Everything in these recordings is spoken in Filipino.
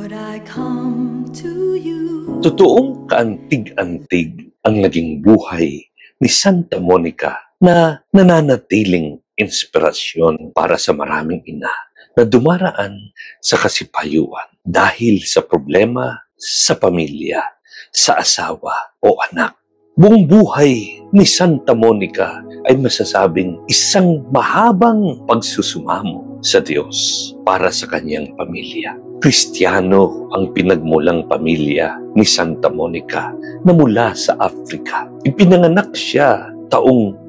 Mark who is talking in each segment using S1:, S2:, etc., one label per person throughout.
S1: Lord, I come to you.
S2: Totoong kaantig-antig ang naging buhay ni Santa Monica na nananatiling inspirasyon para sa maraming ina na dumaraan sa kasipayuan dahil sa problema sa pamilya, sa asawa o anak. Buong buhay ni Santa Monica ay masasabing isang mahabang pagsusumamo sa Diyos para sa kanyang pamilya. Kristiyano ang pinagmulang pamilya ni Santa Monica na mula sa Africa. Ipinanganak siya taong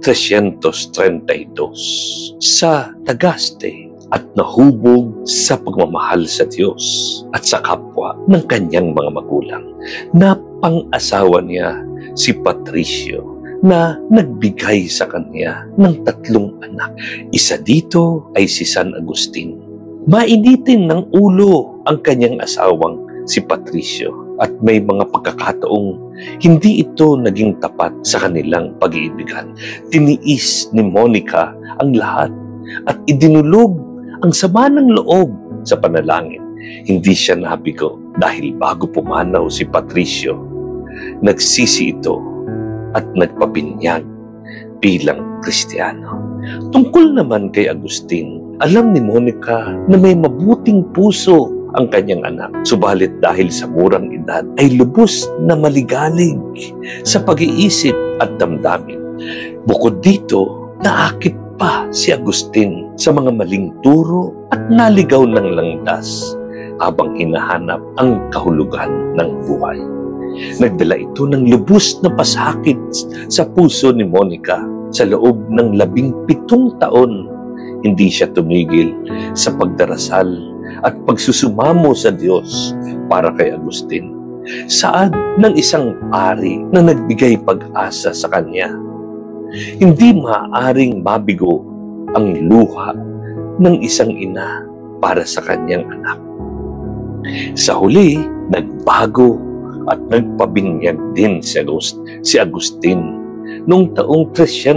S2: 332 sa Tagaste at nahubog sa pagmamahal sa Diyos at sa kapwa ng kanyang mga magulang. Napang-asawa niya si Patricio na nagbigay sa kanya ng 3 anak. Isa dito ay si San Agustin. Mainitin ng ulo ang kanyang asawang si Patricio at may mga pagkakataong hindi ito naging tapat sa kanilang pag-iibigan. Tiniis ni Monica ang lahat at idinulog ang sama ng loob sa panalangin. Hindi siya nabigo dahil bago pumanaw si Patricio, nagsisi ito at nagpabinyag bilang Kristiyano. Tungkol naman kay Agustin, alam ni Monica na may mabuting puso ang kanyang anak. Subalit dahil sa murang edad ay lubos na maligalig sa pag-iisip at damdamin. Bukod dito, naakit pa si Agustin sa mga maling turo at naligaw ng landas habang hinahanap ang kahulugan ng buhay. Nagdala ito ng lubos na pasakit sa puso ni Monica. Sa loob ng 17 taon, hindi siya tumigil sa pagdarasal at pagsusumamo sa Diyos para kay Agustin. Saad ng isang ari na nagbigay pag-asa sa kanya. Hindi maaaring mabigo ang luha ng isang ina para sa kanyang anak. Sa huli, nagbago at nagpabinyag din si Agustin noong taong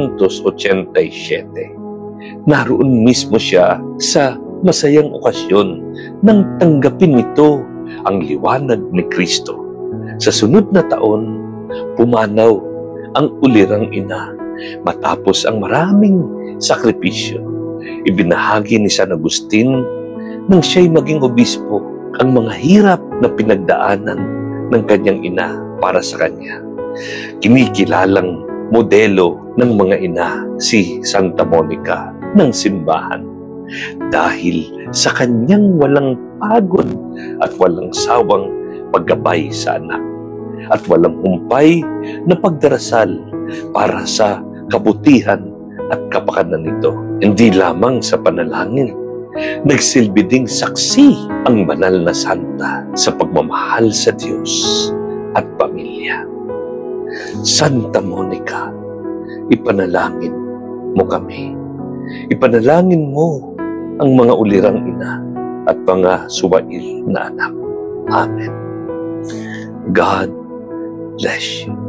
S2: 387. Naroon mismo siya sa masayang okasyon nang tanggapin nito ang liwanag ni Kristo. Sa sunod na taon, pumanaw ang ulirang ina matapos ang maraming sakripisyo. Ibinahagi ni San Agustin nang siya'y maging obispo ang mga hirap na pinagdaanan ng kanyang ina para sa kanya. Kinikilalang modelo ng mga ina si Santa Monica ng simbahan dahil sa kanyang walang pagod at walang sawang paggabay sa anak at walang humpay na pagdarasal para sa kabutihan at kapakanan nito. Hindi lamang sa panalangin, nagsilbi ding saksi ang banal na santa sa pagmamahal sa Diyos at pamilya. Santa Monica, ipanalangin mo kami. Ipanalangin mo ang mga ulirang ina at mga suwail na anak. Amen. God bless you.